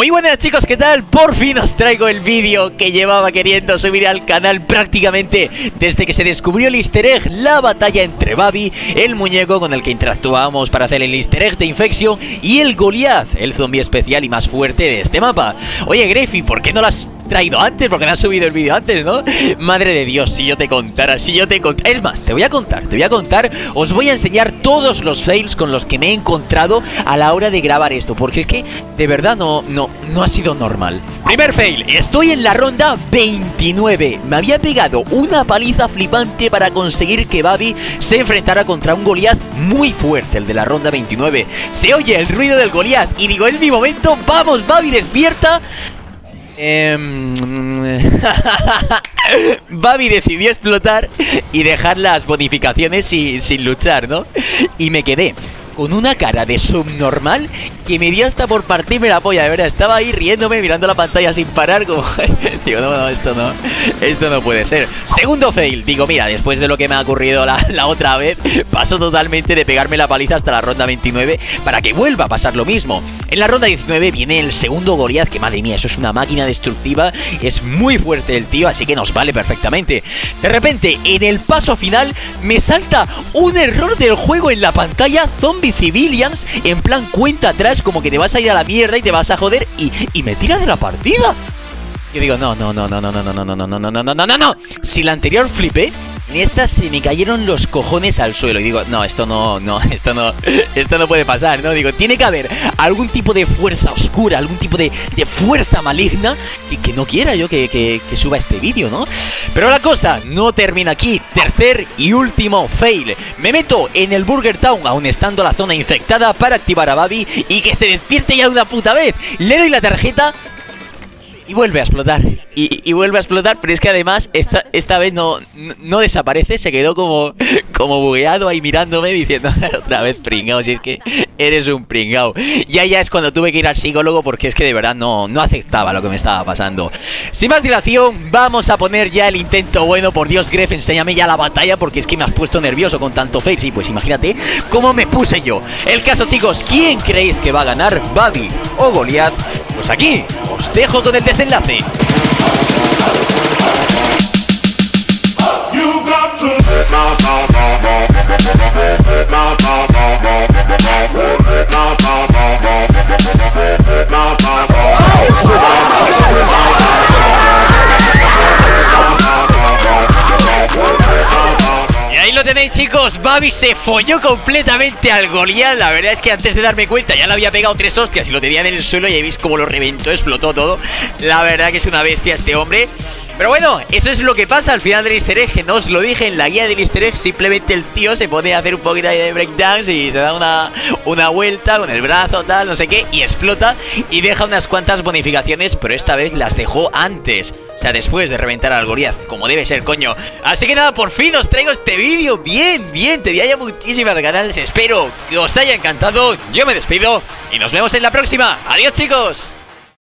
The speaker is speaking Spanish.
Muy buenas chicos, ¿qué tal? Por fin os traigo el vídeo que llevaba queriendo subir al canal prácticamente desde que se descubrió el easter egg, la batalla entre Babby, el muñeco con el que interactuábamos para hacer el easter egg de Infection, y el Goliath, el zombie especial y más fuerte de este mapa. Oye Grefy, ¿por qué no lo has traído antes? Porque no has subido el vídeo antes, ¿no? Madre de Dios, si yo te contara, Es más, te voy a contar, os voy a enseñar todos los fails con los que me he encontrado a la hora de grabar esto, porque es que de verdad no ha sido normal. Primer fail, estoy en la ronda 29. Me había pegado una paliza flipante para conseguir que Babby se enfrentara contra un Goliath muy fuerte, el de la ronda 29. Se oye el ruido del Goliath y digo, es mi momento, vamos Babby, despierta. Babby decidió explotar y dejar las bonificaciones sin luchar, ¿no? Y me quedé con una cara de subnormal que me dio hasta por partirme la polla, de verdad. Estaba ahí riéndome, mirando la pantalla sin parar, como... Digo, no, esto no puede ser. Segundo fail, digo, mira, después de lo que me ha ocurrido la otra vez, paso totalmente de pegarme la paliza hasta la ronda 29 para que vuelva a pasar lo mismo. En la ronda 19 viene el segundo Goliath, que madre mía, eso es una máquina destructiva, es muy fuerte el tío, así que nos vale perfectamente. De repente, en el paso final, me salta un error del juego en la pantalla, Zombie Civilians, en plan cuenta atrás, como que te vas a ir a la mierda y te vas a joder y me tira de la partida. Yo digo, no. Si la anterior flipé, en esta se me cayeron los cojones al suelo. Y digo, no, esto no puede pasar, ¿no? Digo, tiene que haber algún tipo de fuerza oscura, algún tipo de fuerza maligna que no quiera yo que suba este vídeo, ¿no? Pero la cosa no termina aquí. Tercer y último fail. Me meto en el Burger Town, aún estando la zona infectada, para activar a Babby y que se despierte ya de una puta vez. Le doy la tarjeta y vuelve a explotar. Y vuelve a explotar, pero es que además esta vez no desaparece. Se quedó como bugueado ahí mirándome, diciendo otra vez pringao, si es que eres un pringao. Ya es cuando tuve que ir al psicólogo, porque es que de verdad no aceptaba lo que me estaba pasando. Sin más dilación, vamos a poner ya el intento bueno. Por Dios, Gref, enséñame ya la batalla, porque es que me has puesto nervioso con tanto fail. Sí, pues imagínate cómo me puse yo. El caso, chicos, ¿quién creéis que va a ganar, Babby o Goliath? Pues aquí os dejo con el desenlace. Y ahí lo tenéis, chicos. Babby se folló completamente al Goliath. La verdad es que antes de darme cuenta ya le había pegado 3 hostias y lo tenía en el suelo. Y ahí veis cómo lo reventó, explotó todo. La verdad que es una bestia este hombre. Pero bueno, eso es lo que pasa al final del easter egg, que no os lo dije en la guía del easter egg. Simplemente el tío se pone a hacer un poquito de breakdance y se da una vuelta con el brazo, tal, no sé qué, y explota y deja unas cuantas bonificaciones, pero esta vez las dejó antes, o sea, después de reventar al Goliath, como debe ser, coño. Así que nada, por fin os traigo este vídeo. Bien, te diría muchísimas ganas. Espero que os haya encantado. Yo me despido y nos vemos en la próxima. Adiós, chicos.